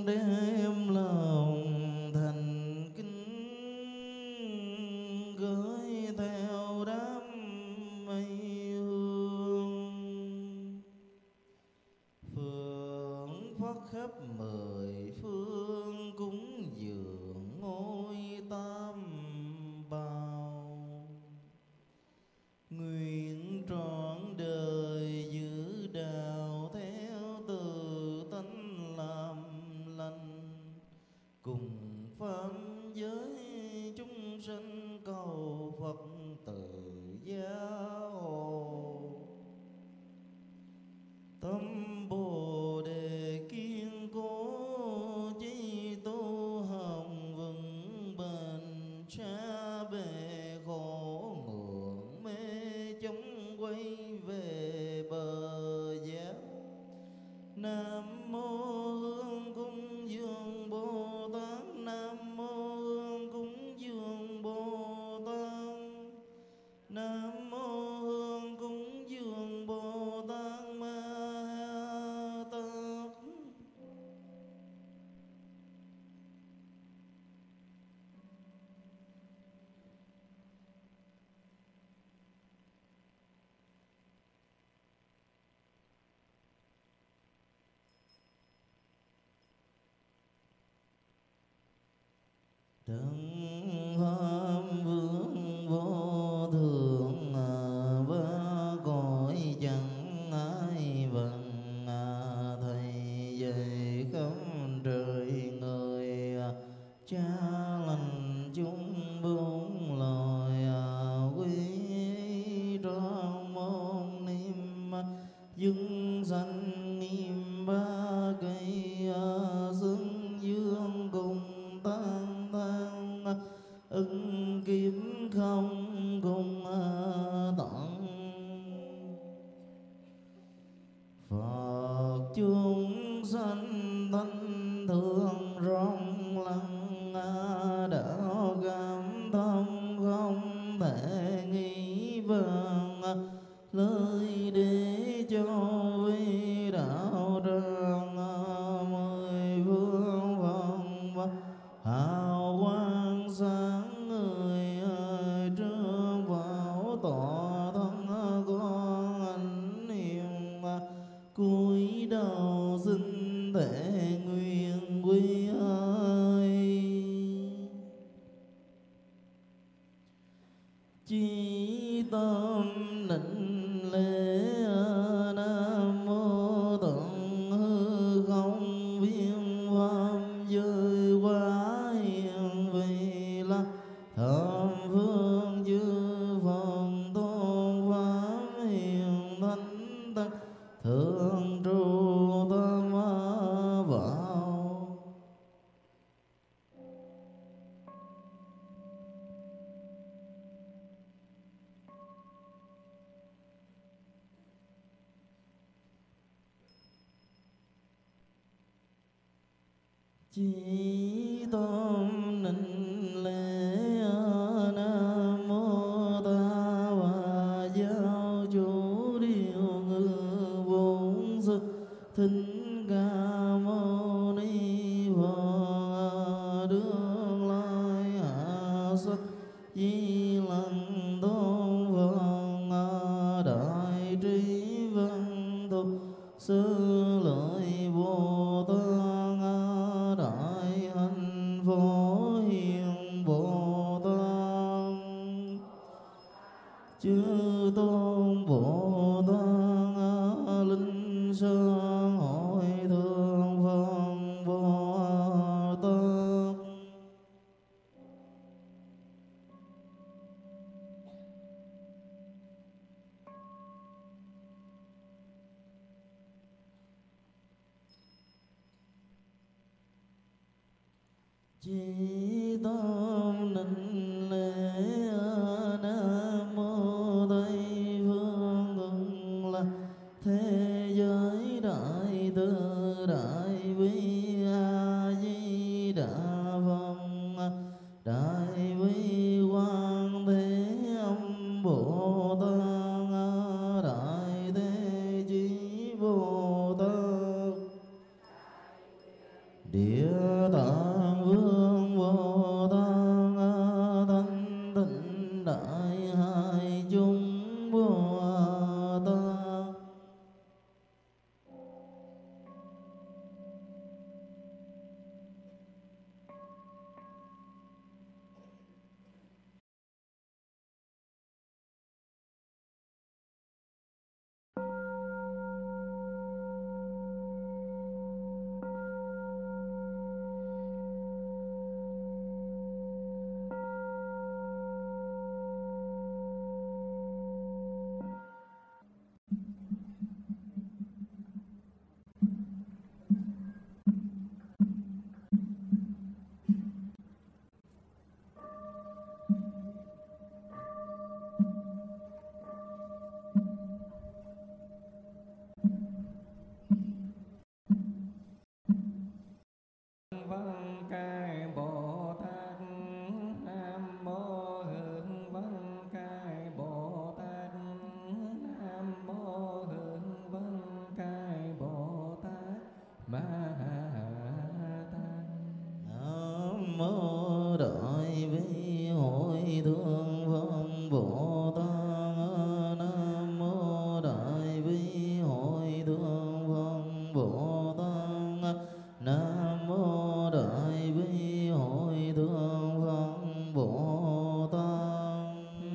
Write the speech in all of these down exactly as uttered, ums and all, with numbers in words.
đem lòng thành kính gửi theo đám mây hương, phượng phất khắp mười phương cúng dường ngôi tam bảo. Nguyện trọn đời giữ đạo theo từ tánh làm lành, cùng pháp giới chúng sanh cầu Phật tự gia hộ. Tâm Bồ Đề kiên cố chí tu hồng vững bền, xa bề khổ ngưỡng mê chống quay về bờ giác. Nam mô Hương cúng dường Bồ Tát, Nam mô Hương cúng dường Bồ Tát, Nam mô Hương cúng dường Bồ Tát Ma Tát. Trần pháp vương vô thượng và cõi chẳng ai bằng, thầy dạy khắp trời người, cha lành chúng bốn loài, quý trong môn niệm dưng sanh nghiêm ba cây, xưng dương cùng tan tan, ưng kiếm không cùng tận. Phật chúng sanh thanh thường rộng lặng, đạo cảm thông không thể nghĩ bằng, lời để cho vi đạo tràng mười phương vọng hào quang sáng người ơi, trước vào tỏ thân con ảnh hiền, cúi đầu xin thể nguyện quy ơi. Chí tâm nịnh lễ Nam mô tận hư không viên pháp giới quá hiền vì là thập phương chư Phật tôn pháp hiền thánh tất thường trụ tâm vào. Chí tâm nịnh lễ Nam mô Ta Bà Giáo chủ điều ngự bổn sư Thích Ca Mâu Ni Phật, đương lai hạ xuất Di Lặc Tôn Phật, đại trí văn thù sư lợi Bồ Tát, đại hạnh phổ hiền Bồ Tát. Chư tôn Bồ Tát linh sơn hội thượng Phật Bồ Tát. Chí tâm nịnh lễ Nam mô Tây phương ngừng là thế giới đại từ đại bi A Di Đà Phật, đại bi quang thế âm Bồ Tát, đại thế chí Bồ Tát. Địa Tạng Vương Bồ Tát Thanh Tịnh Đại Hải chúng Bồ Tát. Văn Cai Bồ Tát. Nam mô Hương Văn Cai Bồ Tát. Nam mô Hương Văn Cai Bồ Tát Ma Tát. Nam mô Đại Vi Hội Thượng Phẩm Bồ Tát. Nam mô Đại Vi Hội Thượng Phẩm Bồ Tát. Nam mô Đại Vi Hội Thượng Phẩm Bồ Tát.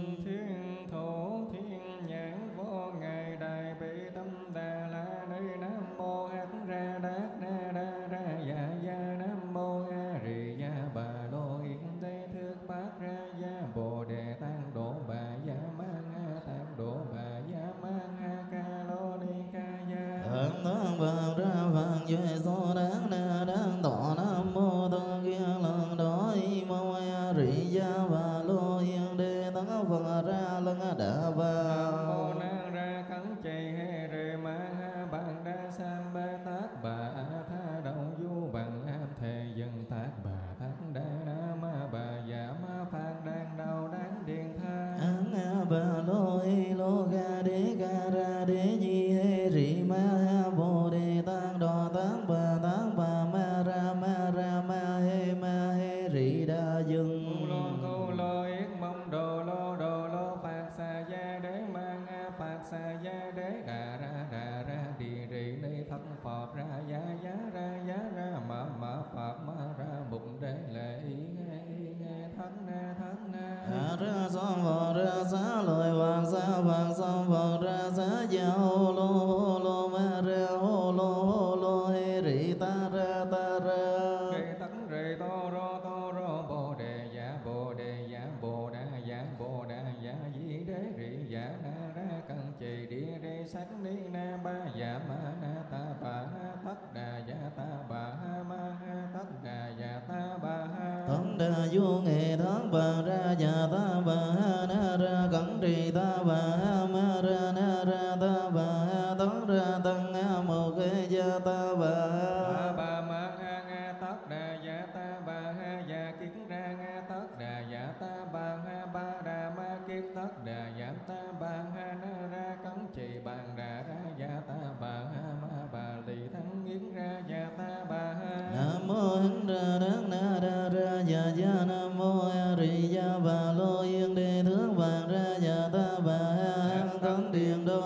Thiên thủ thiên nhãn vô ngài đại bi tâm đà la ni. Nam mô hắc ra đát na đa ra dạ gia. Nam mô a rì gia bà lô yến đế thước bát ra gia. Bồ đề tăng độ bà gia mang ha tăng độ bà gia mang ha ca lô ni ca gia. Thượng thượng vàng ra vàng duy số đáng na đáng tọa. Nam mô tăng kiên lần đối mô a rì gia bà lô yên đế tăng phật ra lân đà vào. Nam mô năng ra cắn chày he rề ma ha bằng đa sam ba tác bà tha động du bằng am thề dân tác bà tác đa na ma bà dạ ma phạn đang đầu đáng điện tha. An a bà lô hi lô ga đế ca ra đế nhi hê rì ma ha bồ đề tăng đò tăng bà tăng bà ma ra ma ra ma hê ma hê rì đa dừng. Cu lô cu lô yết mong đồ lô đồ lô phạt xà gia đế mang ha phạt xà gia đế đà ra đà ra đi rì ni thất phật ra giá giá ra giá ra ma ma phật ma ra bụng đế lệ y nghe y nghe thất na thất na. A ra son phật ra xá lời vàng xá vàng son phật ra xá gia hô lô hô lô ma ra hô lô hô lô hê rì ta ra ta ra. Rì tấn rì tô rô tô rô bồ đề dạ bồ đề dạ bồ đà dạ bồ đà dạ di đế rì dạ na ra cần trì địa đế sắc ni na ba dạ ma na ta bà ha thất đà dạ ta bà ha ma ha thất đà dạ ta bà ha. Tấn đà vô nghệ thắng bà ra dạ ta bà ha na ra cẩn trì ta bà ha ma ra na ra ta bà ha tấn ra tăng a mô kê gia ta bà Ba ha. bà ma ha nga tất đà dạ ta bà ha dạ kiến ra nga tất đà dạ ta bà ha ba đà ma kiết tất đà giảm ta bà ha na ra cấn trì bàn đà ra dạ ta bà ha ma bà lì thắng nghiến ra dạ ta bà ha. Nam mô hứng ra đắc na đa ra dạ gia. Nam mô a rì gia bà lô yên đế thước vàng ra dạ ta bà ha hán tấn điện đô.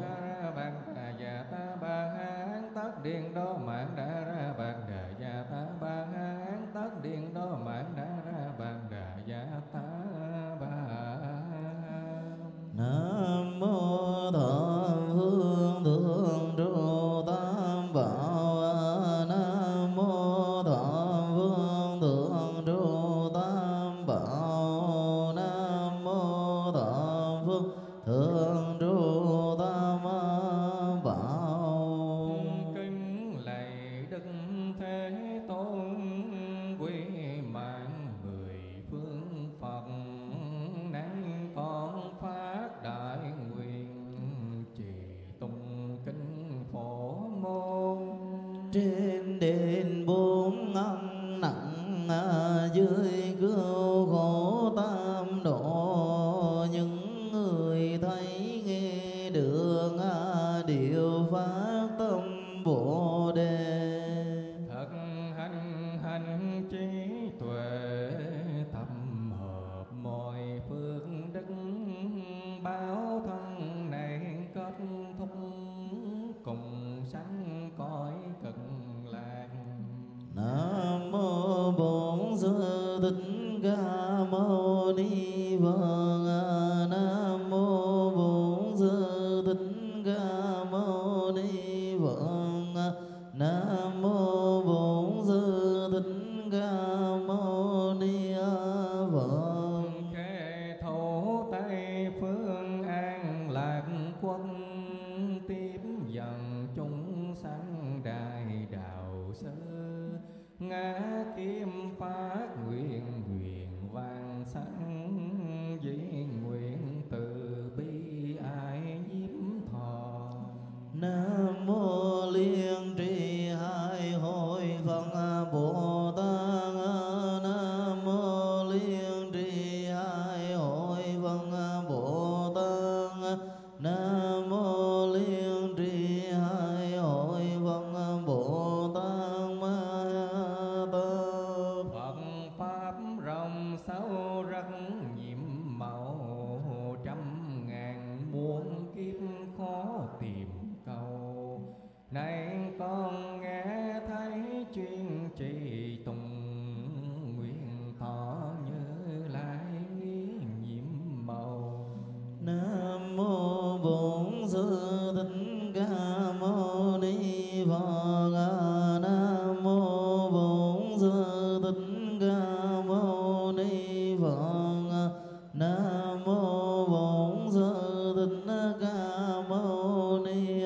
Ra bàn đà dạ ta bà ha hán tất điện đô mạng đà ra bàn đà dạ ta bà ha hán tất điện đô mạng đà ra bàn đà dạ ta bà ha. Nam mô thọ phương thượng trụ tam bảo. Nam mô thọ phương Thích Ca Mâu Ni Phật. Nam mô Bổn Sư Thích Ca Mâu Ni Phật. Nam mô Bổn Sư Thích Ca Mâu Ni Phật. Kệ thủ Tây phương an lạc quốc, tiếp dần chúng sanh đại đạo sư. Ngã kim phát nguyện nguyện vàng sanh, dĩ nguyện từ bi ai nhiếp thọ. Nam mô Liên Trì Hai Hội Phật Bồ Tát. Nam mô Liên Trì Hai Hội Phật Bồ Tát. Nam mô Liên Trì Hai Hội Phật Bồ Tát Ma Tát. Phật pháp rộng sâu rất nhiệm màu, trăm ngàn muôn kiếp khó tìm cầu. Nay con nghe thấy chuyên trì tùng, nguyện thọ như lai nghi nhiệm màu. Nam mô Bổn Sư Thích Ca Mâu Ni Phật. Nam mô Bổn Sư Thích Ca Mâu Ni Phật. Nam mô Bổn Sư Thích Ca Mâu Ni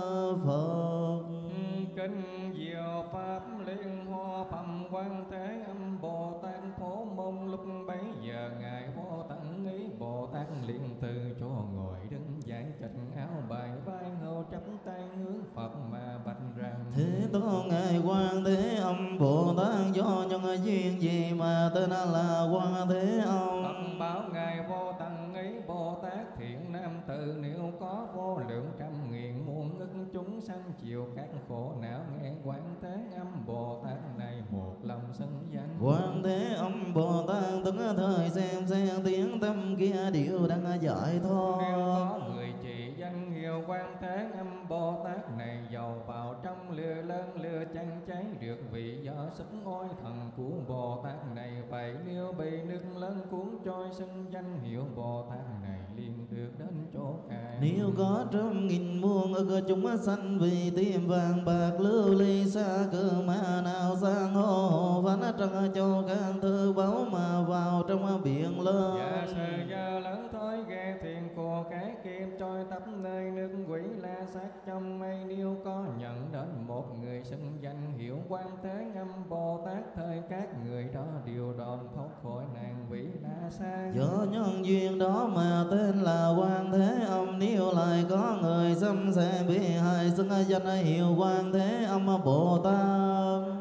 Phật. Kinh Diệu Pháp Liên Hoa Phẩm Quang Thế Âm Bồ Tát Phổ Môn. Lúc bấy giờ ngài Vô Tận ý Bồ Tát liền từ chỗ ngồi đứng dậy, chạch áo bài vai hầu chắp tay hướng Phật mà bạch rằng: Thế Tôn ngài Quan Thế Âm Bồ Tát do nhân duyên gì mà tên là Quan Thế Âm? Phật bảo ngài Vô Tận ý Bồ Tát: thiện nam tử nếu có vô lượng trăm nghìn muôn ức chúng sanh chịu các khổ não, nghe Quán Thế Âm Bồ Tát này một lòng xưng danh. Quan Thế Âm Bồ Tát từng thời xem xem tiếng tâm kia điều đang giải thoát. Nếu có người chỉ danh hiệu Quan Thế Âm Bồ Tát này, dầu vào trong lửa lớn lửa chẳng cháy được, vì do sức oai thần của Bồ Tát này. Vậy nếu bị nước lớn cuốn trôi, xưng danh hiệu Bồ Tát này liền được đến chỗ cài. Nếu có trăm nghìn muôn ức chúng sanh vì tiền vàng bạc lưu ly xa cơ mà nào sang hô hồ phán trăng châu can thư báu mà vào trong biển lớn. Giả sử giờ lớn thôi ghê thiền của cái kim trôi tấp nơi nước quỷ la sát trong mây. Nếu có nhận đến một người xưng danh hiệu Quan Thế Âm Bồ Tát, thời các người đó đều đòn thoát khỏi nạn quỷ la sát. Do nhân duyên đó mà tên là Quan Thế Âm. Nếu lại có người xâm sẽ bị hại, xưng danh hiệu Quan Thế Âm Bồ Tát,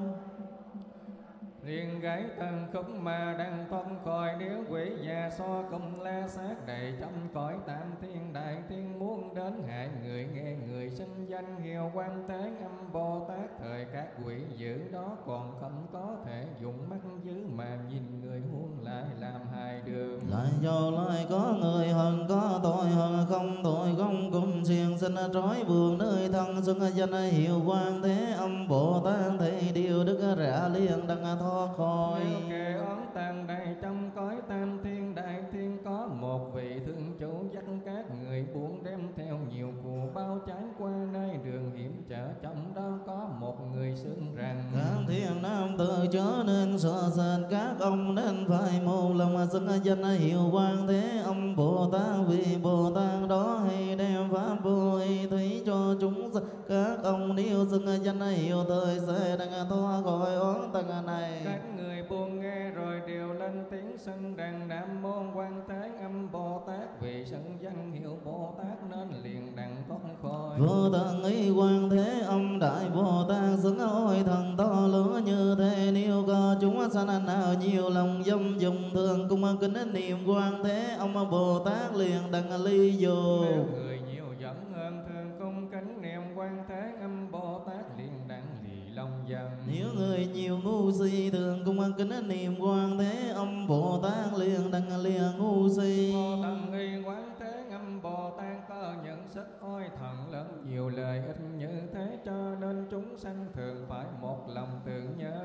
liền gãy tần khúc mà đang thoát khỏi điếu quỷ già so cùng la sát đầy trong cõi tam thiên. Đại thiên muốn đến hại người, nghe người xưng danh hiệu Quan Thế Âm Bồ Tát, thời các quỷ dữ đó còn không có thể dùng mắt dữ mà nhìn người huống lại làm hai đường. lại do lại có người hận có tội hận không tội không cùng xiềng sinh trói buộc nơi thân, xưng danh hiệu Quan Thế Âm Bồ Tát thì điều đức rã liền đặng thoát khỏi. Nếu kẻ oán tàn đầy trong cõi tam thiên, đại thiên có một vị thương chủ dắt các người buôn đem theo nhiều của bao trái qua nơi đường hiểm trở. Trong đó có một người xưng rằng: các thiên nam tử chớ nên sợ sệt, các ông nên phải một lòng xưng danh hiệu Quan Thế Âm Bồ Tát, vì Bồ Tát đó hay đem pháp vô y thí cho chúng sanh. Các ông nếu xưng danh hiệu thời sẽ đang thoát khỏi oán tận này. Các người buồn nghe rồi đều lên tiếng xưng rằng: Nam mô Quan Thế Âm Bồ Tát. Vì xưng danh hiệu Bồ Tát nên liền đặng thoát khỏi. Vô tận ý Quan Thế Âm Đại Bồ Tát, xứng ôi thần to lớn như thế. Nếu có chúng sanh nào nhiều lòng dâm dùng thường cung kính niệm Quan Thế Âm Bồ Tát, liền đặng ly dù. Nếu người nhiều dẫn hơn thường cung kính niệm Quan Thế Âm Bồ Tát, liền đặng lì lòng dần. Nếu người nhiều ngu si thường cung kính niệm Quan Thế Âm Bồ Tát, liền đặng lìa ngu si. Vô tận y Quán Thế Âm Bồ Tát có nhận sức ôi thần lớn, nhiều lời ít như thế cho nên chúng sanh thường phải một lòng tưởng nhớ.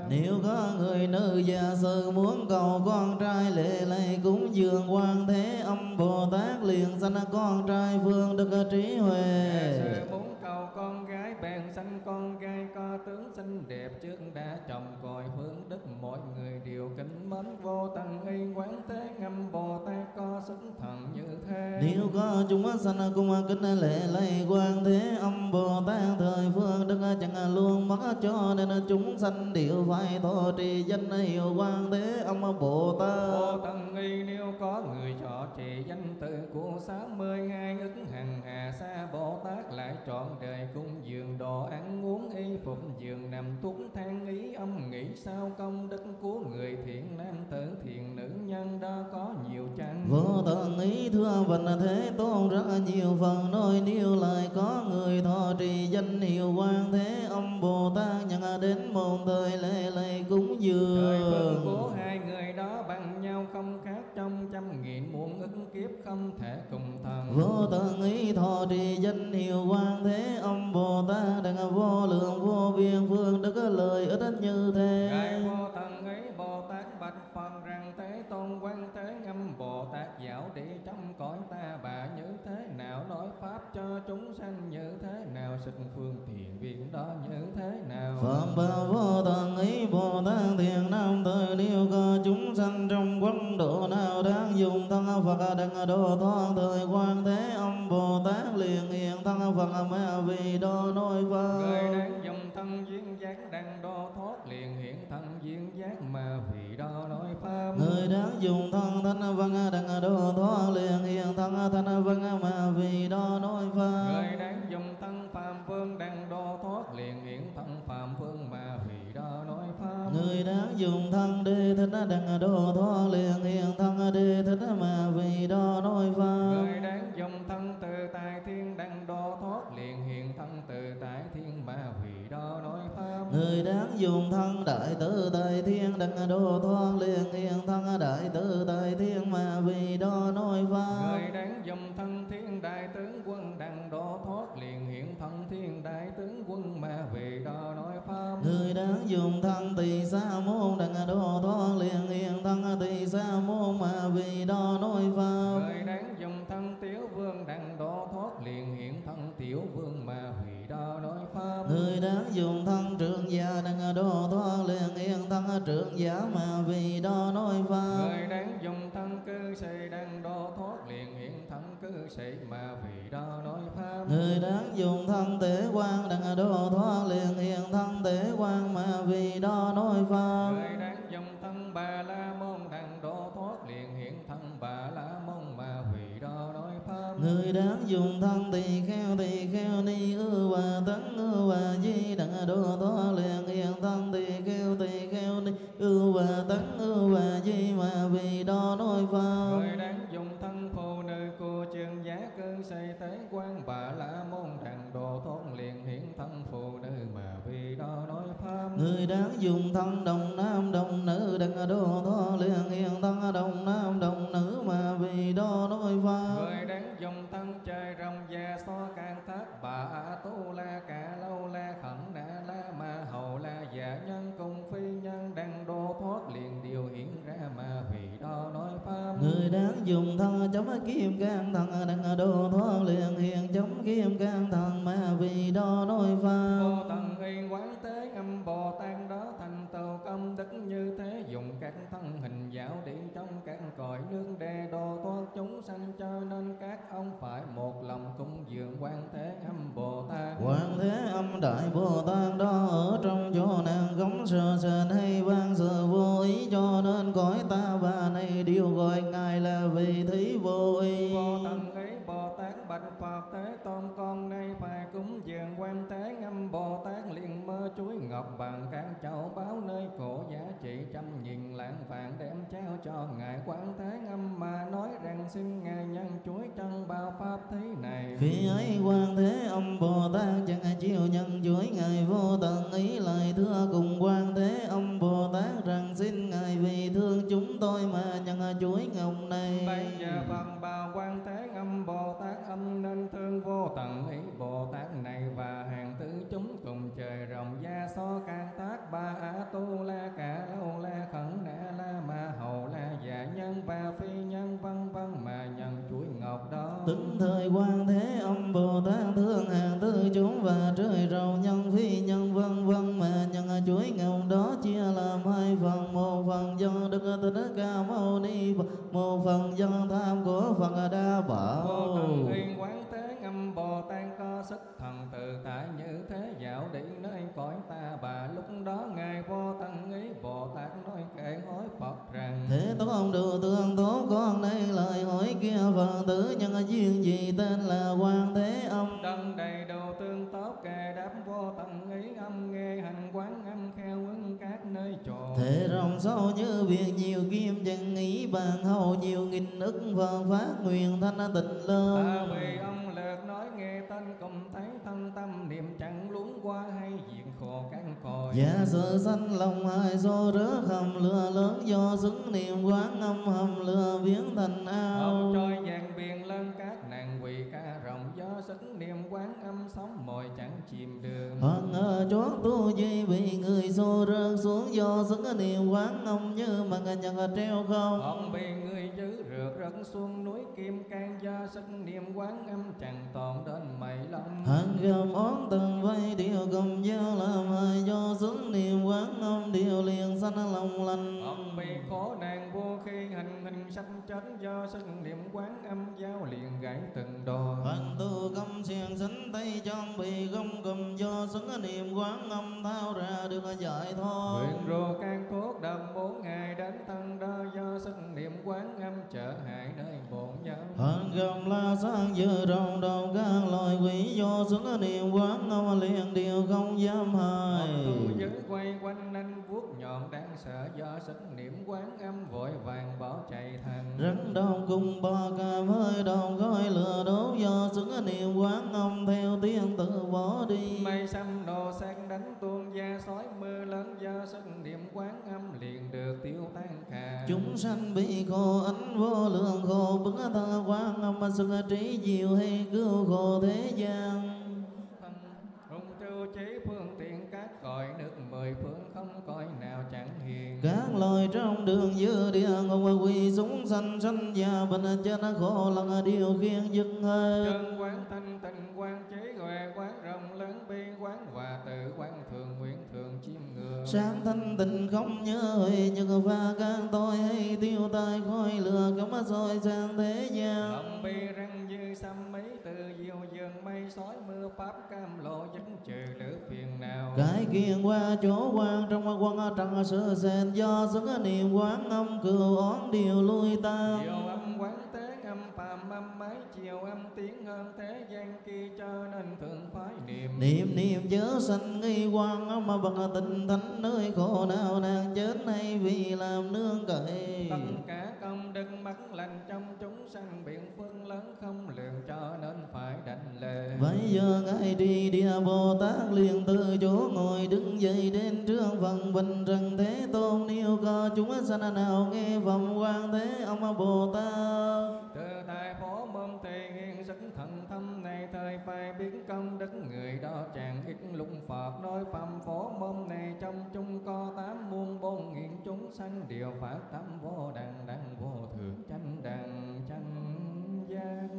Nếu có người nữ già sư muốn cầu con trai lễ lạy cúng dường Quan Thế Âm Bồ Tát liền sanh con trai vương đức trí huệ. Sư muốn cầu con gái bèn sanh con gái có tướng xinh đẹp trước đã chồng còi phương đức, mọi người đều kính mến vô tận y Quán Thế Âm Bồ Tát có sức thần như thế. Nếu có chúng sanh cung kính lễ lạy Quan Thế Âm Bồ Tát thời phương đức chẳng luôn mất, cho nên chúng sanh đều phải thọ trì danh hiệu Quan Thế Âm Bồ Tát. Vô tận y nếu có người trọ trì danh tự của sáu mươi hai ức hằng hà sa Bồ Tát, lại trọn đời cung dường đồ ăn uống y phục giường nằm thuốc than ý âm nghĩ sao công đức của người thiện nam tử thiện nữ nhân đó có nhiều chăng? Vô tận ý thưa Vành Thế Tôn rất nhiều phần nói, nếu lại có người thọ trì danh hiệu Quan Thế Âm Bồ Tát nhận đến môn thời lễ lạy cúng dường. Trời phương của hai người đó bằng nhau không khác, trong trăm nghìn muôn ức kiếp không thể cùng thần. Vô tận ý thọ trì danh hiệu Quan Thế Âm Bồ Tát đặng vô lượng vô biên phương đức lợi ích như thế. Ngài vô tận ấy Bồ Tát bạch Phật rằng Thế Tôn Quan Thế Âm Bồ Tát dạo đi trong cõi ta bà như thế nào, nói pháp cho chúng sanh như thế nào, sức phương thiện viện đó như thế nào. Phật bảo vô tận ý Bồ Tát thiện nam thời, nếu có chúng sanh trong quân độ nào đang dùng thân Phật đặng độ thoát thời Quan Thế Âm Bồ Tát liền hiện thân Phật mà vì đó nói Phật. Người đang dùng thân duyên giác đặng độ thoát liền hiện thân duyên giác mà vì đó nói pháp. Người đang dùng thân thanh văn đặng độ thoát liền hiện thân thanh văn mà vì đó nói Phật. Người đang dùng thân phàm vương đặng độ thoát liền hiện thân phàm vương mà vì đó nói pháp. Người đang dùng thân đê thích đặng độ thoát liền hiện thân đê thích mà vì đó nói Phật. Người đang dùng thân từ tại thiên đặng độ thoát liền hiện thân từ tại thiên mà vì đó nói pháp. Người đáng dùng thân đại tự tại thiên đặng độ thoát liền hiện thân đại tự tại thiên mà vì đó nói Pháp. Người đáng dùng thân thiên đại tướng quân đặng độ thoát liền hiện thân thiên đại tướng quân mà vì đó nói pháp. Người đáng dùng thân tỳ sa môn đặng độ thoát liền hiện thân tỳ sa môn mà vì đó nói Pháp. Người đáng dùng thân tiểu vương đặng độ thoát liền hiện thân tiểu vương mà vì đó nói pháp. Người đáng dùng thân trưởng giả đặng độ thoát liền hiện thân trưởng giả mà vì đó nói Pháp. Người đáng dùng thân cư sĩ đặng độ thoát liền hiện thân cư sĩ mà vì đó nói pháp. Người đáng dùng thân tế quan đặng độ thoát liền hiện thân tế quan mà vì đó nói Pháp. Người đáng dùng thân bà la môn đặng độ thoát liền hiện thân bà la môn mà vì đó nói pháp. Người đáng dùng thân tỳ kheo tỳ kheo ni ư và tấn ư và di đặng độ thoát liền hiện thân tỳ kheo tỳ kheo ni ư và tấn ư và di mà vì đó nói Pháp. Người đáng dùng thân phụ nữ của trường giá cư sĩ tế quan bà la môn đặng độ thoát liền hiện thân phụ nữ mà vì đó nói pháp. Người đáng dùng thân đồng nam đồng nữ đặng độ thoát liền hiện thân đồng nam đồng nữ mà vì đó nói Pháp. Người đáng dùng thân trời rồng già so can thác bà a tu la cả lâu la khẩn na la ma hầu la dạ nhân cùng phi nhân đặng độ thoát liền điều hiện ra mà vì đó nói pháp. Người đáng dùng thân chấm kim can thần đặng độ thoát liền hiện chấm kim can thần mà vì đó nói Pháp. Vô tận y Quán Thế Âm Bồ Tát đó thành tựu công đức như thế, dùng các thân hình dạo đi trong các cõi nước để độ thoát chúng sanh, cho nên các ông phải một lòng cúng dường Quán Thế Âm Bồ Tát. Quan Thế Âm Đại Bồ Tát đó ở trong chỗ nàng gống sờ sền hay vang sự vô ý, cho nên cõi ta bà này đều gọi ngài là vị thí vô ý. Vô tận ấy Bồ Tát bạch Phật Thế Tôn, con nay phải cúng dường Quan Thế Âm Bồ Tát liền mơ chuối ngọc bằng các châu báu nơi cổ giá trị trăm nghìn lạng vàng đem trao cho ngài Quan Thế Âm, mà nói rằng xin ngài nhân chuối trong bao pháp thế này. Khi ấy Quan Thế Âm Bồ Tát chẳng chịu nhân chuối, ngài vô tận ý lại thưa cùng Quan Thế Âm Bồ Tát rằng xin ngài vì thương chúng tôi mà nhận chuối ngọc này. Bây giờ phần bào Quan Thế Âm Bồ Tát âm nên thương vô tận ý Bồ Tát này, và hàng tứ chúng cùng trời rồng gia so can tác ba a tu la Từng thời quan thế âm Bồ Tát thương hàng tư chúng và trời rầu nhân phi nhân vân vân, mà nhân chuỗi ngọc đó chia làm hai phần. Một phần do Đức Thích Ca Mâu Ni Phật, một phần do tham của Phật Đa Bảo. Vô tận uyên quán thế âm Bồ Tát có sức thần tự tại như thế dạo đi nơi cõi ta bà. Lúc đó ngài vô tận ý Bồ Tát nói kệ hỏi Phật rằng: Thế Tôn được tương tốt con đây lời hỏi kia Phật tử nhân duyên gì tên là Quan Thế Âm. Đấng đầy đủ tương tốt kệ đáp vô tận ý âm nghe hành quán âm khéo ứng các nơi chốn. Thế rộng sâu như việc nhiều kim chẳng nghĩ bàn hầu nhiều nghìn ức Phật phát nguyện thanh tịnh lớn. Ta vì ông lượt nói nghe tên cùng thấy thân tâm niệm chẳng luống qua hay diện khổ căn cội. Giả sự sanh lòng hai số rớt hầm lửa lớn do xứng niệm quán âm hầm lửa biến thành ao. Ông trôi vàng biển lớn các nàng quỳ ca rộng do sức niệm quán âm sống mồi chẳng chìm đường. Hoặc ở chót tu duy bị người xô rớt xuống do sức niệm quán âm như mặt nhật treo không. Ông bị người giữ rượt rớt xuống núi Kim Cang do sức niệm quán âm chẳng tồn đến mây long. Hàng gầm ón tầng vây điều cầm dao làm hại do sức niệm quán âm điều liền sanh lòng lành. Ông bị khổ nạn vô khi hành hình sanh chết do sức niệm quán âm giao liền gãy từng đôi. Hoàng tu công xiềng xính tay chân bị gông cầm do sức niệm quán âm thao ra được giải thoát. Nguyện rùa can thuốc đầm bốn ngày đến thân đo do sức niệm quán âm trở hại nơi bổn nhân. Hoàng gầm la sang dư rồng đầu các loài quỷ do sức niệm quán âm liền điều không dám hại. Ông tu giữ quay quanh nanh vuốt nhọn đáng sợ do sức niệm quán âm vội vàng bỏ chạy thành. Rắn đông cùng bò càm hơi đồng khói lửa đốt do sức niệm quán âm theo tiếng tự bỏ đi. Mây xăm đồ sang đánh tuôn da sói mưa lớn do sức niệm quán âm liền được tiêu tan cả. Chúng sanh bị khổ ánh vô lượng khổ bức thơ quán âm sức trí diệu hay cứu khổ thế gian. Hùng chu trí phương tiện các cõi nước mười phương không cõi nào chẳng hiền. Các loài trong đường dư địa ngục quỳ súng sanh sanh già bệnh chết khổ lần điều khiển dứt hơi. Chân quán thanh tịnh quán trí huệ quán rộng lớn bi quán hòa tự quán thường nguyện thường chiêm ngưỡng. Sáng thanh tịnh không nhớ huệ nhật pha can tôi hay tiêu tai khói lửa cấm soi sang thế gian. Lòng bi răng như xăm mấy từ diệu dường mây sói mưa pháp cam lộ dứt trừ lửa phiền nào. Cái kiền qua chỗ quan trong quan trăng sơ sen do sức niệm quán âm cừu oán điều lui ta. Diệu âm quán thế âm phàm âm mái chiều âm tiếng hơn thế gian kia cho nên thường phái niệm. Niệm niệm chớ sanh nghi quan âm mà bằng tình thánh nơi khổ nào nàng chết hay vì làm nương cậy. Tất cả công đức mắc lành trong chúng sanh biển phương lớn không lường cho nên phải đảnh lễ. Bây giờ ngài đi địa Bồ Tát liền từ chỗ ngồi đứng dậy đến trước phần bình trần Thế Tôn nêu co chúng sanh nào nghe phẩm Quan Thế Âm Bồ Tát. Từ tại phổ môn thể hiện sức thần thâm này thời phải biết công đức người đó chẳng ít lúc Phật nói phẩm phổ môn này trong chung có tám muôn bốn nghìn chúng sanh đều phát tâm vô đẳng đẳng vô thượng chánh đẳng chánh giác.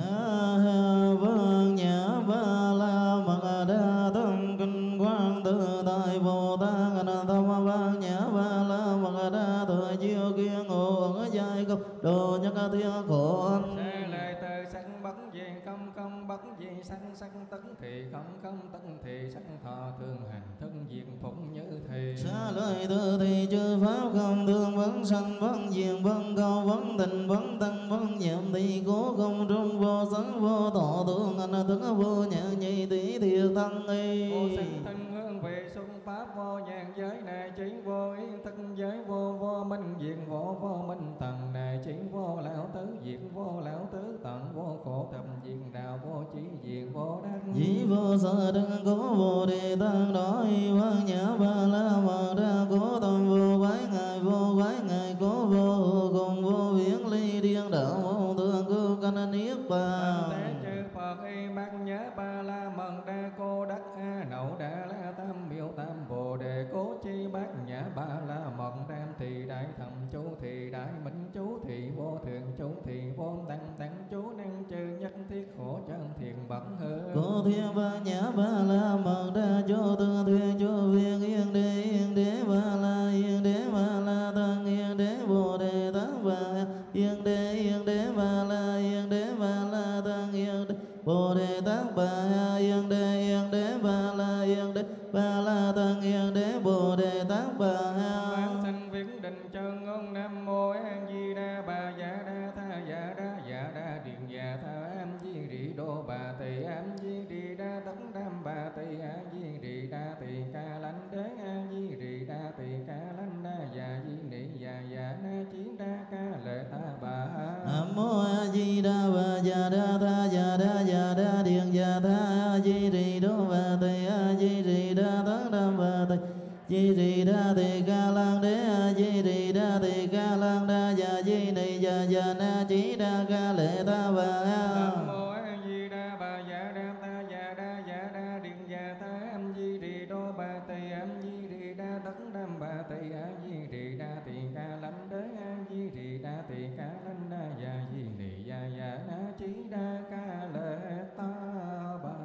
Ma vâng nhã ba la mật đa tâm kinh quang tự tại Bồ Tát anh tâm vâng nhã ba la mật đa thời chiêu kiên ngộ ẩn dài cấp đồ nhất thiên khổ anh. Sẽ lời từ sanh bất gì không không bất gì sanh sanh tấn thì không không tấn thì sanh thọ thương hành thân diện phụng như thì. Xa lời từ thì chư pháp không thương vấn sanh vấn diệt vấn câu vấn tình vấn tăng vấn nhiệm thì cố không trung vô sân vô thọ thương anh thức vô nhãn nhị tỷ thiệt thân y. Vô sinh thân hương về xuân pháp vô nhàn giới này chỉ vô yên thân giới vô vô minh diện vô vô minh tầng này chỉ vô lão tứ diện vô lão tứ tầng vô khổ thầm diện đạo vô chỉ diện vô đắc. Dĩ vô sở đăng cố vô đề tăng đó y văn nhã ba la mật đa cố tâm vô quái ngài vô quái ngài cố vô cùng vô viễn ly điên đạo vô thương cư canh niết bàn. Tế chư Phật y bát nhã ba la mật đa cô đắc a nậu đa la tam miêu tam bồ đề cố chi bát nhã ba la mật đam thì đại thầm chú thì đại minh chú thì vô thượng chú thì vô tăng tăng chú năng trừ nhân thiên bát nhã ba la mật đa cho tư thuyên cho viên yên đế yên đế ba la yên đế ba la tăng yên đế bồ đề tát bà yên đế yên đế ba la yên đế ba la tăng yên đế bồ đề tát bà yên đế yên đế ba la yên đế ba la tăng yên đế bồ đề tát bà Vãng sanh viễn định chân ngôn nam mô A Di Đà Bà Dạ Đa Tha Dạ Đa Dạ Đa Điện Dạ Tha Am Di Rị Đô Bà Tỳ Am Di Rị Đa Tất Đam Bà Tỳ A Di Rị Đa Tỳ Ca Lanh Đế A Di Rị Đa Tỳ Ca Lanh Đa Dạ Di Nị Dạ Dạ Na Chí Đa Ca Lệ Ta Bà. Nam mô A Di Đà Bà Dạ Đa Tha Dạ Đa Dạ Đa Điện Dạ Tha A Di Rị Đô Bà Tỳ A Di Rị Đa Tất Đam Bà Tỳ Di Rị Đa Tỳ Ca Lăng Đế A Di Rị Đa Tỳ Ca Lăng Đa Dạ Di Nị Dạ Dạ Na Chí Đa Ca Lệ Ta Bà. Nam mô A Di Đà Bà Dạ Đa Ta Dạ Đa Dạ Đa Điện Dạ Tha Am Di Rị Đô Bà Tỳ Am Di Rị Đa Tất Đam Bà Tỳ A Di Rị Đa Tỳ Ca Lanh Đế A Di Rị Đa Tỳ Ca Lanh Đa Dạ Di Nị Dạ Dạ Na Chí Đa Ca Lệ Ta Bà.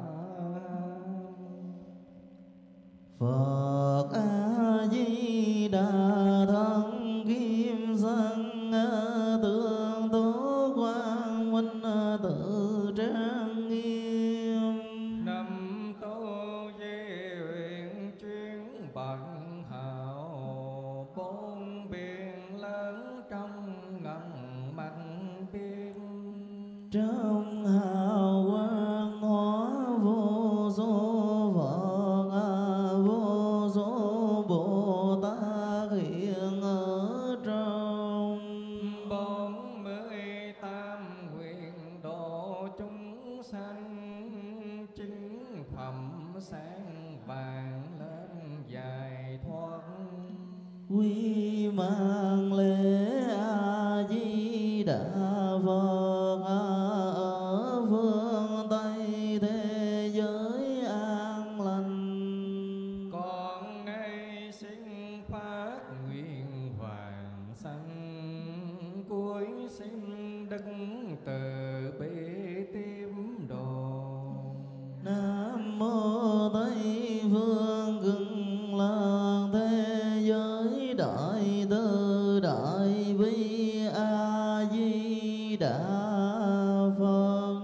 Phật A Di Đà thân kim thân tương tố quang minh tự trang nghiêm. Năm tố di huyện chuyên bận hào bốn biển lớn trong ngần mặt biên. Trong hào quang hóa vô số Phật vô số Bồ Tát hiện ở trong. Bốn mươi tám nguyện độ chúng sanh chính phẩm sáng vàng lên dài thoát. Quy mang lễ A Di Đà Phật ở phương Tây thế giới an lành. Con nay xin phát nguyện vàng sanh cuối xin đức từ bi tím đồ. Nam mô Tây phương cực lạc thế giới đại từ đại bi A Di Đà Phật.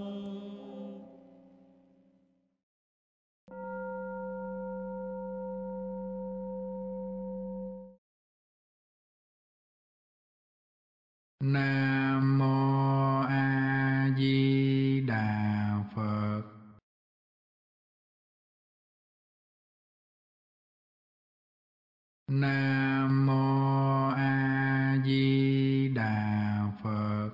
Nam mô A Di Đà Phật. Nam mô A Di Đà Phật.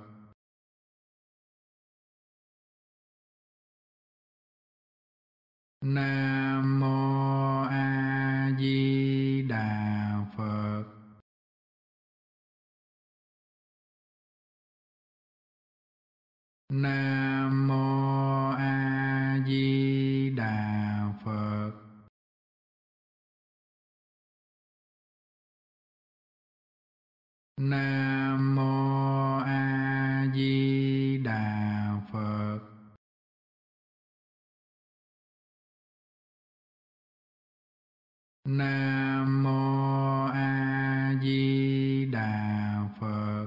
Nam mô A Di Đà Phật. Nam mô A Di Đà Phật. Nam mô A Di Đà Phật. Nam mô A Di Đà Phật.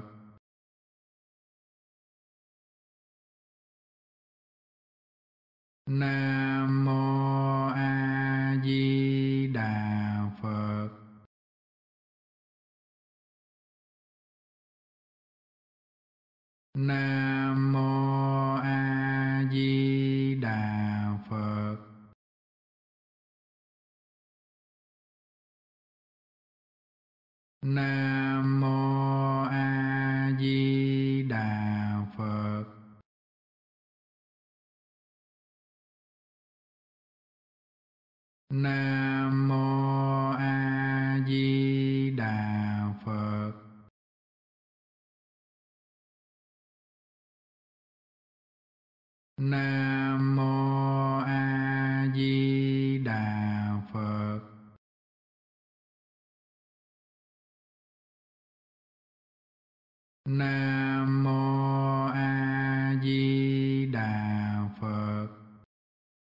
Nam mô A Di Đà Phật. Nam mô A Di Đà Phật. Nam mô A Di Đà Phật. Nam mô A Di Đà Phật. Nam mô A Di Đà Phật. Nam mô A Di Đà Phật.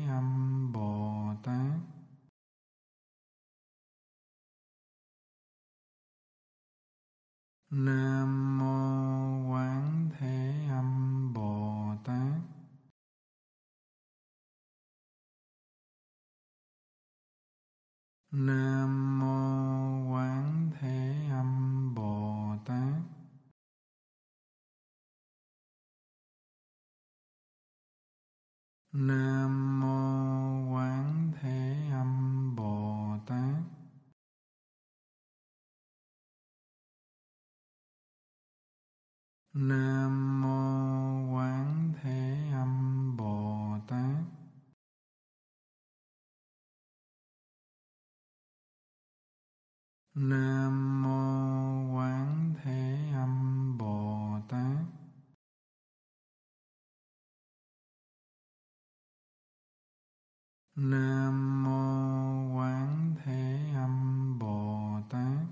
Nam mô Quán Thế Âm Bồ Tát. Nam mô Quán Thế Âm Bồ Tát. Nam mô Quán Thế Âm Bồ Tát. Nam mô Quán Thế Âm Bồ Tát. Nam mô Quán Thế Âm Bồ Tát. Nam mô Quán Thế Âm Bồ Tát.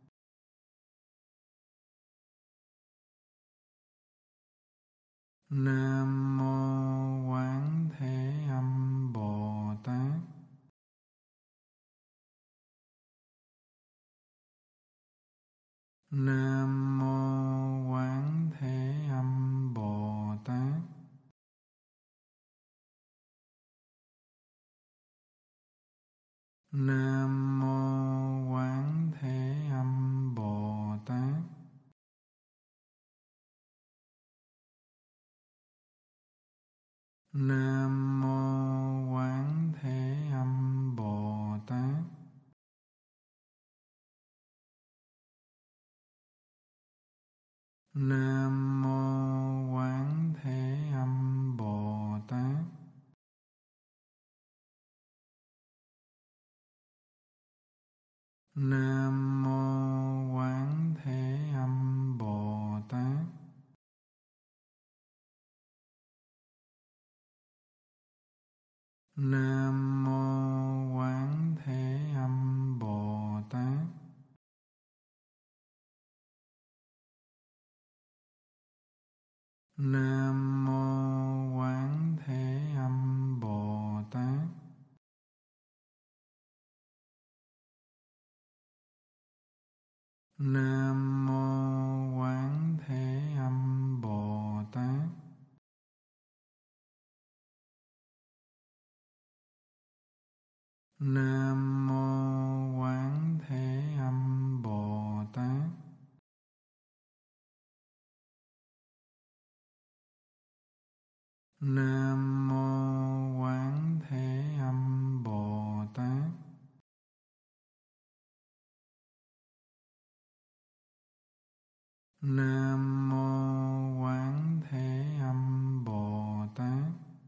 Nam mô Quán Thế Âm Bồ Tát. Nam mô Quán Thế Âm Bồ Tát. Nam mô Quán Thế Âm Bồ Tát. Nam mô Quán Thế Âm Bồ Tát. Nam mô Quán Thế Âm Bồ Tát. Nam mô Quán Thế Âm Bồ Tát. Nam mô Quán Thế Âm Bồ Tát. Nam mô Quán Thế Âm Bồ Tát. Nam mô Quán Thế Âm Bồ Tát. Nam mô Quán Thế Âm Bồ Tát. Nam mô Quán Thế Âm Bồ Tát. Nam mô Quán Thế Âm Bồ Tát.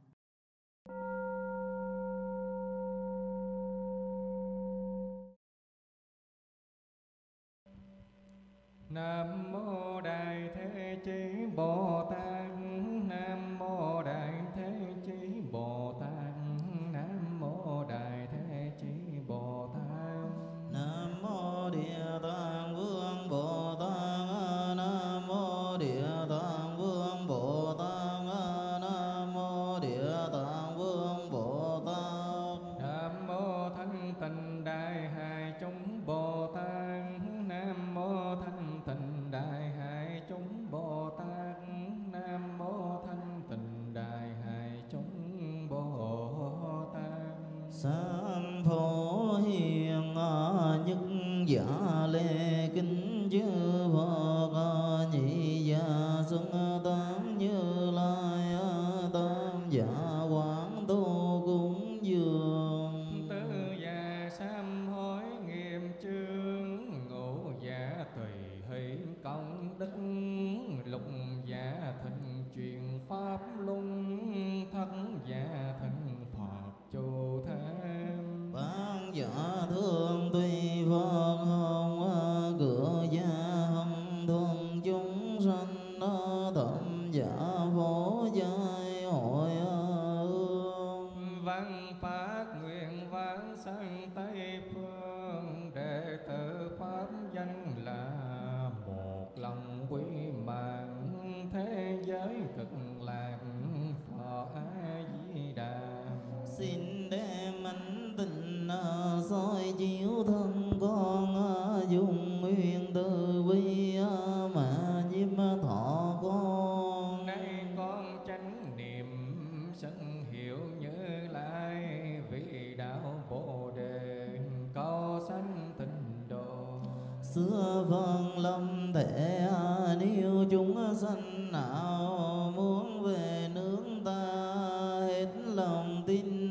Nam mô Đại Thế Chí Bồ Tát. Nam mô Đại Thế Chí Bồ Tát. Nam mô Đại Thế Chí Bồ Tát. Nam mô Địa Tạng Vương Bồ Tát. Nam mô Địa Tạng Vương Bồ Tát. Nam mô Địa Tạng Vương Bồ Tát. Nam mô Thanh Tịnh Đại Hải Chúng Bồ Tát. Nam mô Thanh Tịnh Đại Hải Chúng Bồ Tát. Nam mô Thanh Tịnh Đại Hải Chúng Bồ Tát. Sám phổ hiền nhất giả lễ kính chư Phật. Nhị giả xuân tám Như Lai. Tam giả quán tu cúng dường. Tứ giả sám hối nghiệp chướng. Ngũ giả tùy hỷ công đức. Lục giả thịnh truyền pháp luân. Thất giả thịnh Phật chủ thế. Bán giả thương tùy Phật hồng. Cửa gia hồng thuần chúng sanh. Thậm giả phổ giai hội hương. Văn phát nguyện vãng sanh Tây phương. Đệ tử pháp danh là một lòng quý mạng. Thế giới cực lạc Phật A Di Đà. Xin đem ánh tình soi chiếu thân con. Dùng nguyện từ bi xưa vân lâm thể nếu chúng sanh nào muốn về nước ta hết lòng tin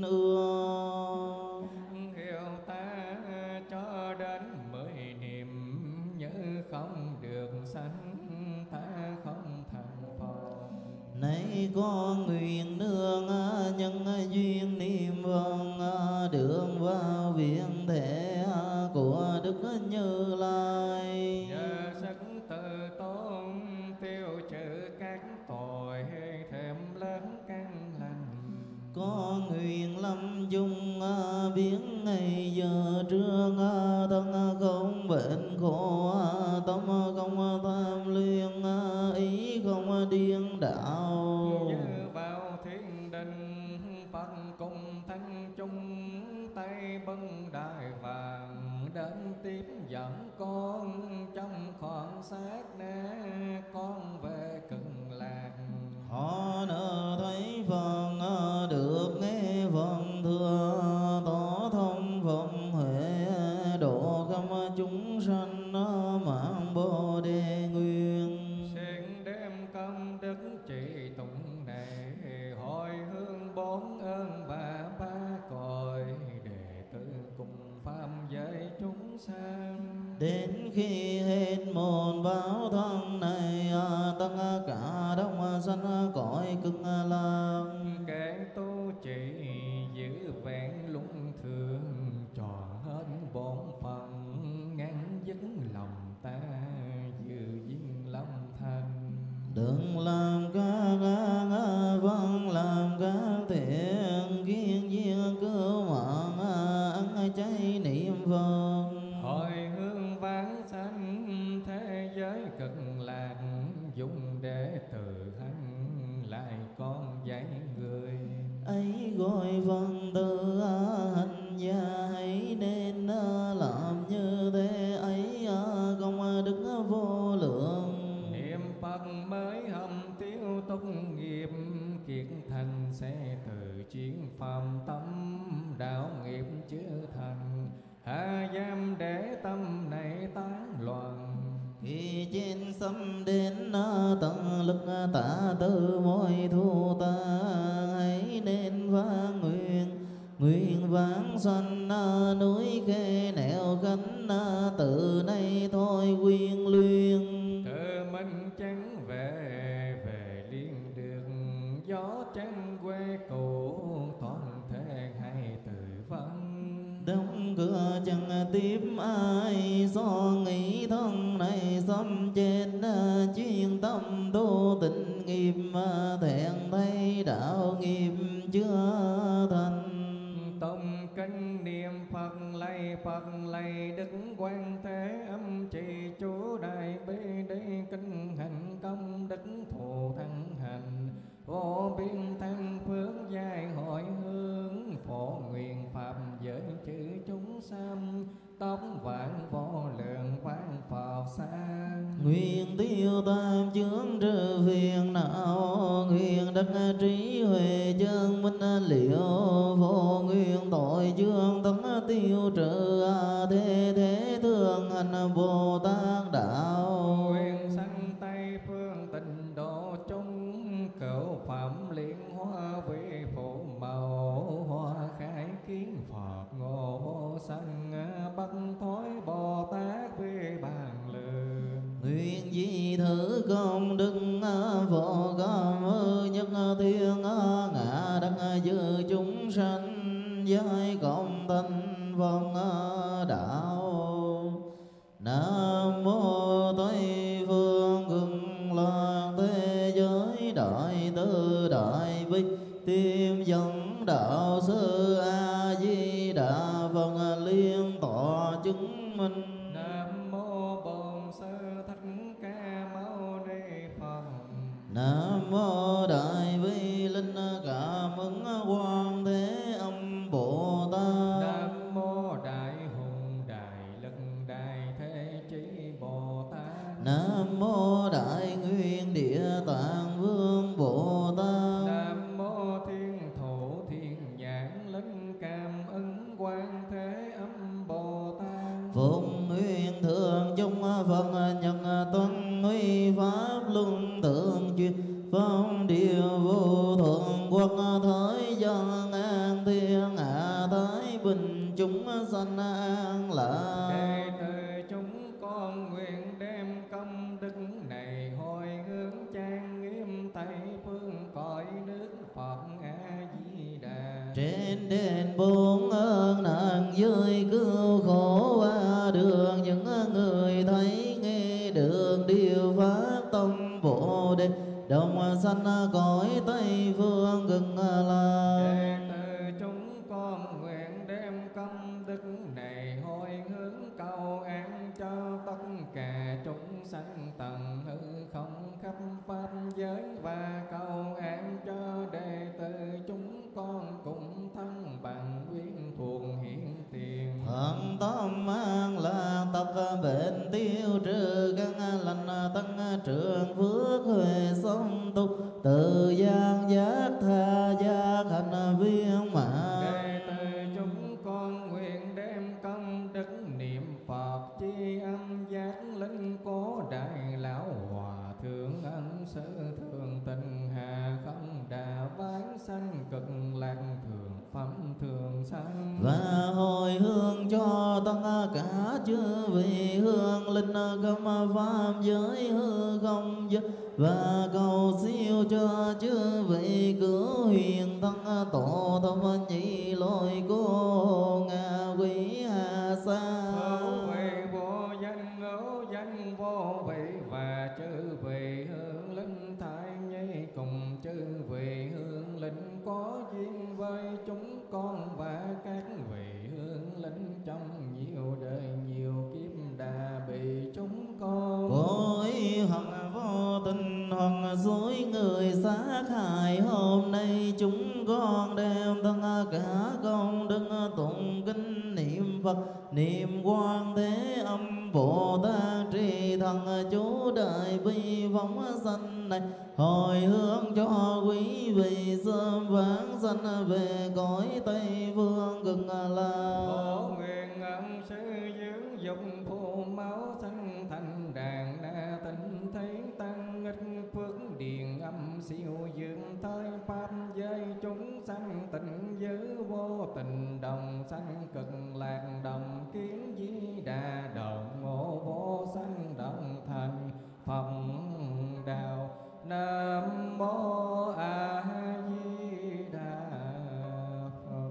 ưa. Hiểu ta cho đến mười niệm nhớ không được sanh ta không thành Phật. Nay con nguyện nương nhân duyên niệm vân đường vào viện thể của Đức Như Lai. Nhờ sức tự tôn tiêu trừ các tội thêm lớn căn lành. Con nguyện lâm chung biến ngày giờ trưa thân không bệnh khổ tâm không tham luyện ý không điên đạo. Như vào thiên đình Phật cùng thanh chung tay bưng đại vàng đến tiếp dẫn con trong khoảng sát na con về Cực Lạc. Họ nỡ thấy phần được nghe phần thừa tỏ thông phẩm huệ độ khắp chúng sanh mạng Bồ Đề nguyên. Xin đem công đức trị tụng này hồi hương bốn ơn ba ba cõi đệ tử cùng pháp giới chúng sanh. Đến khi hết môn báo thân này tất cả đông sanh cõi Cực Lạc. Kẻ tu trì giữ vẹn luân thường tròn hết bổn phận ngăn dứt lòng ta dự duyên lâm thành. Đừng làm các ác vẫn làm các thiện kiên duyên cứu mạng ăn chay niệm Phật. Hồi hương vãng sanh thế giới Cực Lạc dùng để từ hành lại con dạy người. Ấy gọi phần từ hành gia hãy nên làm như thế ấy công đức vô lượng. Niệm Phật mới hầm tiêu túc nghiệp kiệt thành sẽ từ chuyên phạm tâm đạo nghiệp chưa thành. Hạ giam để tâm này tán loạn. Khi trên xâm đến tận lực tạ từ mỗi thu ta hãy nên vang nguyện. Nguyện vãng sanh núi khê nẻo khánh từ nay thôi quyên luyên. Tự mình chẳng về về liên đường gió trắng quê cũ toàn thể hay tự vấn. Đóng cửa chẳng tiếp ai do nghĩ thân này xâm chết chuyên tâm tu tịnh nghiệp thẹn thấy đạo nghiệp chưa thành. Tụng kinh niệm Phật lạy Phật lạy Đức Quan Thế Âm trì chú đại bi đi kinh hành công đức thù thắng hành. Vô biên thăng phước dài hội hướng phổ nguyện pháp giới chữ chúng sanh tóc vạn vô lượng vạn Phật sang. Nguyện tiêu tam chướng trừ phiền não nguyện đắc trí huệ chân minh liệu vô nguyện tội chương tấn tiêu trừ thế thế thương hành Bồ Tát đạo. Nguyện sanh Tây phương tịnh độ chúng cửu phẩm liên hoa vị phụ mẫu hoa khai kiến Phật ngộ vô sanh bất thối Bồ Tát vi bàn lường. Nguyện di thử công đức vô cảm nhất thiên ngã đắc dư chúng sanh giới cộng thanh vân đạo. Nam mô Tây phương Cực Lạc thế giới đại từ đại bi tiêm dẫn đạo sư A Di Đà Phật liên tọa chứng minh. Nam mô Bổn Sư Thích Ca Mâu Ni Phật. Nam mô Đại Vi Linh Cảm Ứng Quang Thế Âm Bồ Tát. Nam mô Đại Hùng Đại Lực Đại Thế Chí Bồ Tát. Nam mô Đại Nguyên Địa Tạng Vương Bồ Tát. Nam mô Thiên Thủ Thiên Nhãn Linh Cảm Ứng Quang Thế Âm Bồ Tát. Phụng nguyện thường chung giới dân an thiên hạ thái bình chúng sanh an lạc. Đệ tử chúng con nguyện đem công đức này hồi hướng trang nghiêm Tây phương cõi nước Phật A Di Đà. Trên đền bốn ơn nạn giới cứu khổ qua đường những người thấy nghe đường điều phát tâm Bồ Đề đồng sanh cõi Tây phương cực lạc. Đệ tử chúng con nguyện đem công đức này hồi hướng cầu an cho tất cả chúng sanh tầng hư không khắp pháp giới, và cầu an cho đệ tử chúng con cùng thân bằng quyến thuộc hiện tiền. Thần tâm an lạc tập bệnh tiêu trừ căn lành tăng trưởng phước huệ song tu từ gian giác tha giác hành viên mãn. Đệ tử chúng con nguyện đem công đức niệm Phật chi âm giác linh cố đại lão hòa thượng ân sư thường tình hà không đà vãng sanh cực lạc thường phẩm thường sanh. Và hồi hướng cho tất cả chư vị hương linh khắp pháp giới hư không giới, và cầu siêu cho chư vị cứu huyền thân tổ thông nhị lôi cô ngạ quỷ hà sa. Hữu vị vô danh hữu danh vô vị, và chư vị hương linh thai nhi cùng chư vị hương linh có duyên với chúng con, và các vị hương linh trong nhiều đời nhiều kiếp đã bị chúng con Cố ý hoặc vô tình hoặc dối người sát hại, hôm nay chúng con đem tất cả công đức tụng kinh niệm Phật niệm Quan Thế Âm Bồ Tát trì thần chú đại bi phóng sanh này, hồi hướng cho quý vị sớm vãng sanh về cõi Tây phương cực lạc. Phổ nguyện ân sư dưỡng dục phù máu sanh thành đàn na tịnh thấy tăng nghịch phước điền âm siêu dương thới pháp giới chúng sanh tịnh giới vô tình đồng sanh cực lạc đồng kiến di đà đồng ngộ vô sanh đồng thành Phật đạo. Nam mô A Di Đà Phật.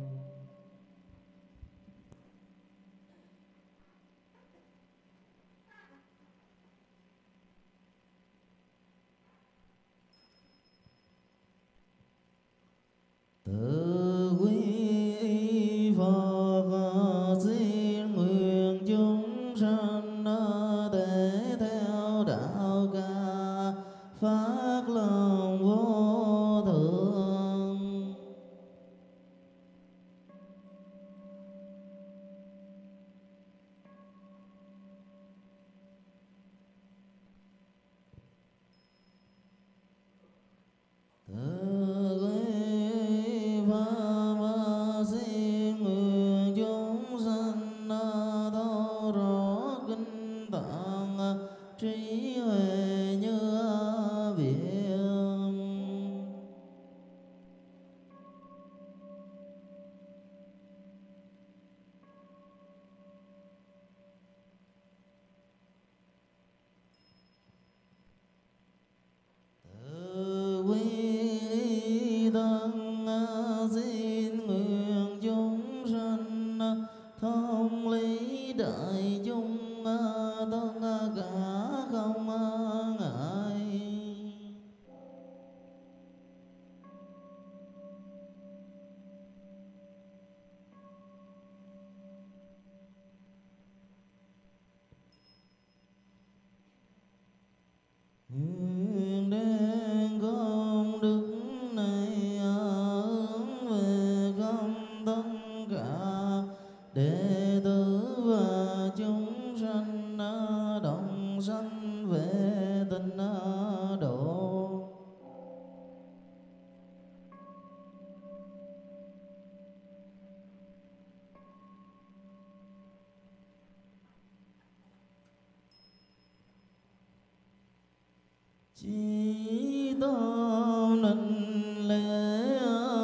Tự quy Phật xin nguyện chúng sanh thể theo đạo ca phát lòng vô thượng. Tự quy Phật xin nguyện chúng sanh thấu rõ kinh tạng trí huệ như biển. Tự quy tăng xin nguyện chúng sanh thông lý đại chúng tất cả không ngại. Nguyện đem công đức này hướng về khắp tất cả đệ tử và chúng sanh đồng sanh về tịnh độ. Chí tôn nịnh lễ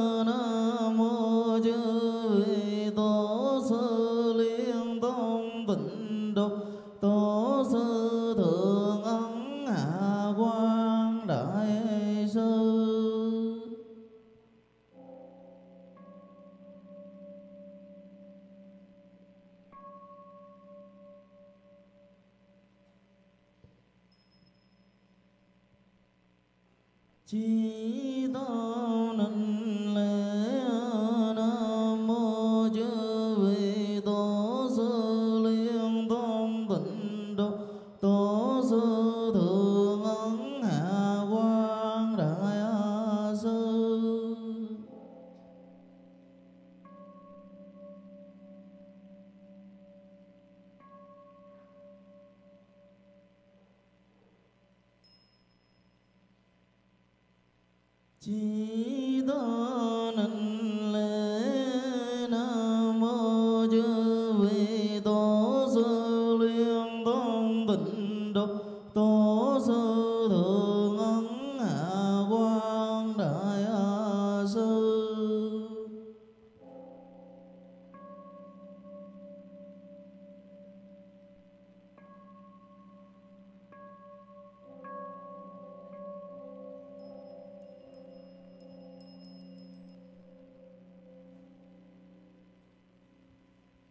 Chí tao nịnh lễ nam mô chư vị tổ sư liên tôn tịnh độ tổ sư thượng ấn hạ quang đại sư. Chí tao nịnh lễ nam mô chư vị tổ sư liên tôn tịnh độ tổ sư thượng ấn hạ quang đại sư.